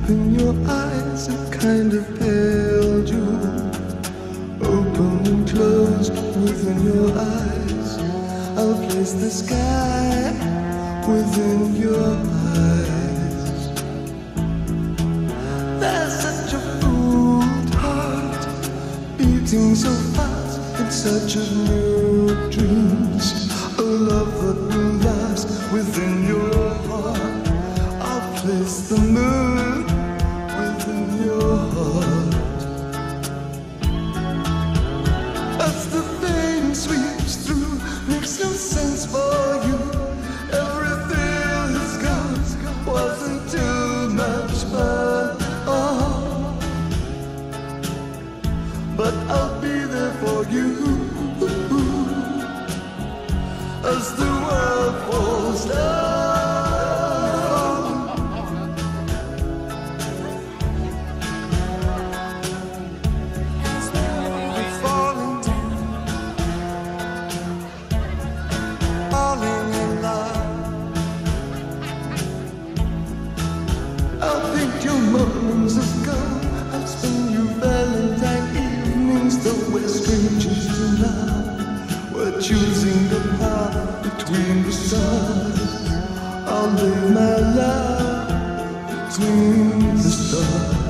in your eyes, a kind of pale jewel, open and closed within your eyes. I'll place the sky within your eyes. There's such a fooled heart beating so fast in search of new dreams, a love that will last within your heart. I'll place the moon within your heart. As the pain sweeps through, makes no sense for you. Everything is gone, wasn't too much fun. Oh, but I'll be there for you as the world falls down. I'll paint your mornings of gold, I'll spend you Valentine evenings, though we're strangers to love. We're choosing the path between the stars. I'll lay my love between the stars.